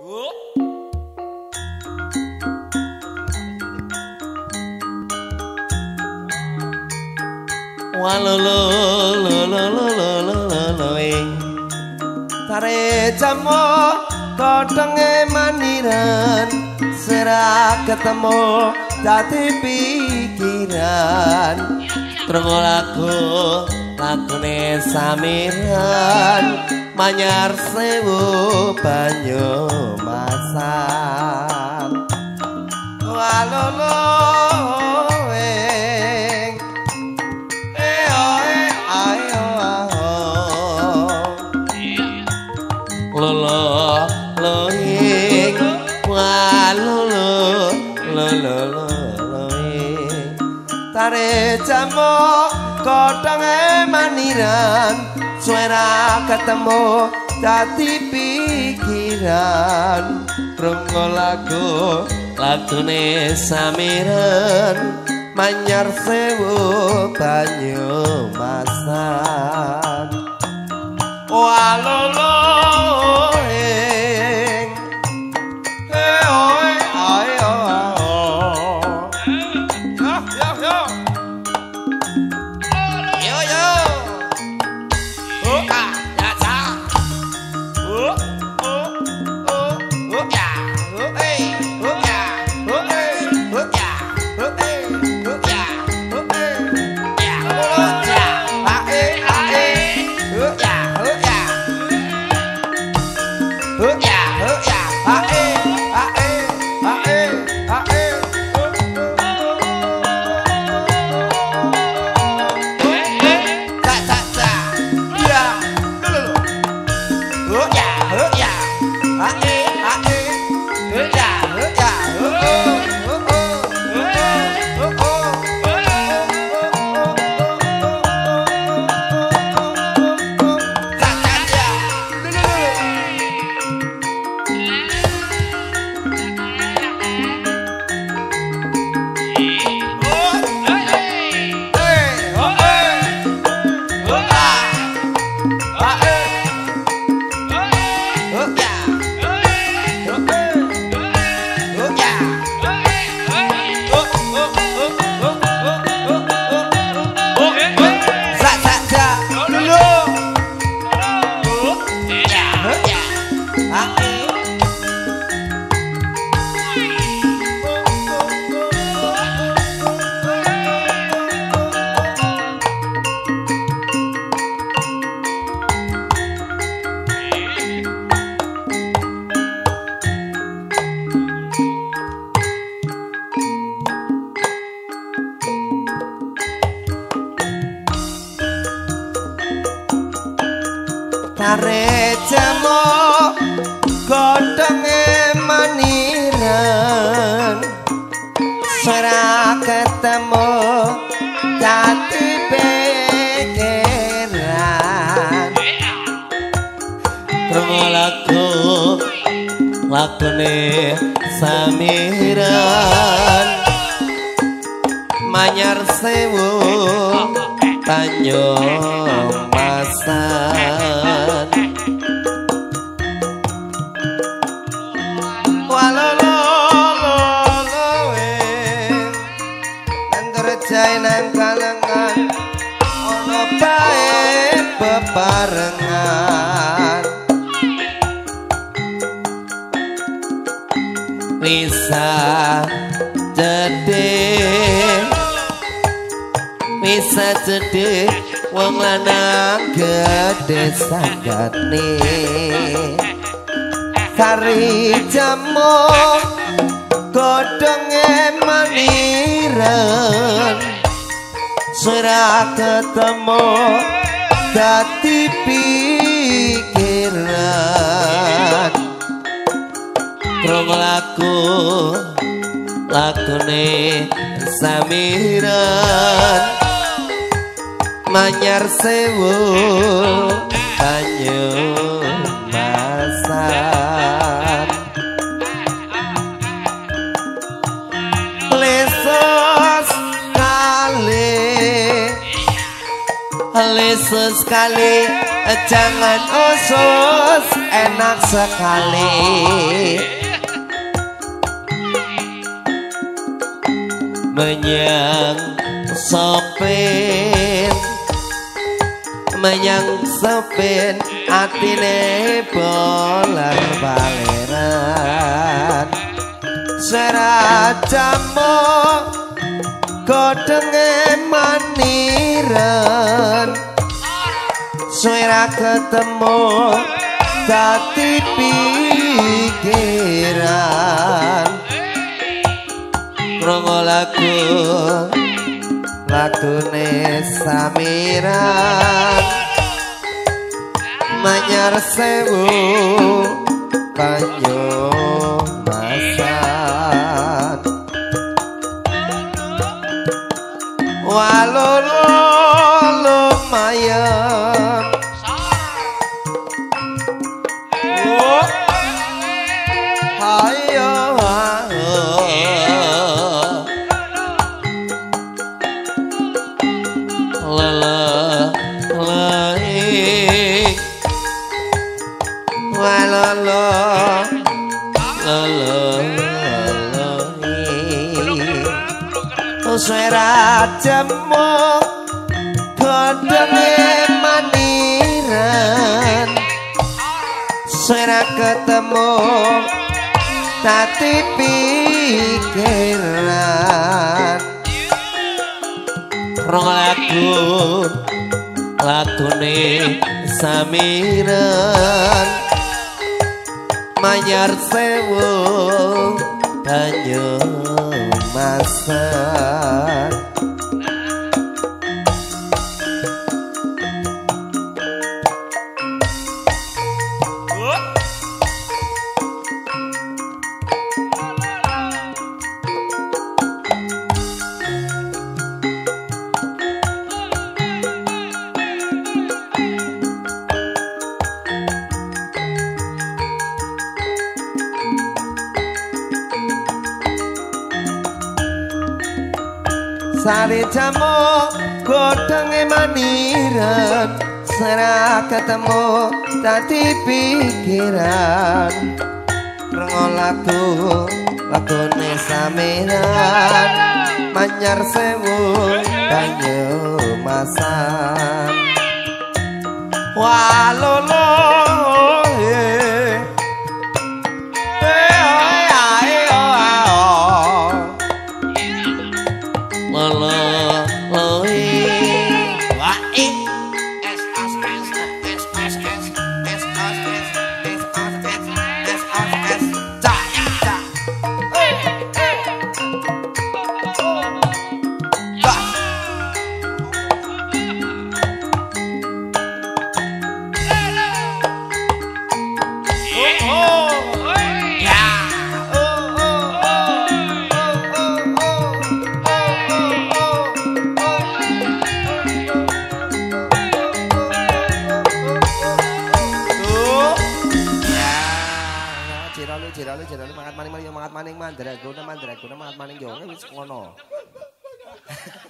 Tare jamo kodonge maniran serak ketemu dadi pikiran krungu lagune samiran manyar sewu banyu masan walolo Tare jamo kodonge maniran suara ketemu dadi pikiran krungu lagune samiran manyar sewu banyu masan walolo Tare jamo kodonge maniran suara ketemu dadi pikiran krungu lagune samiran manyar sewu banyu masan walolo antarjai nang kalengan ono bae bebarengan bisa jadi wong lanang gede sanggane kari jamo kodonge maniran suara ketemu dadi pikiran krungu lagune samiran manyar sewu banyu masan lesus sekali jangan usus enak sekali menyang sopin menyang sopin atine bolar baleran serajamu godenge maniran suara ketemu dadi pikiran krungu lagune samiran manyar sewu banyu masan walau lumayan ayo suara jemuk godongnya maniran suara ketemu tadi pikiran rong lagune samiran manyar sewu banyu masak sari jamu godongnya maniran serah ketemu tadi pikiran rengo lagune samiran manyar sewu banyu masan walolo Jeralu mangat maning mandraguna mangat maning yo wis ngono.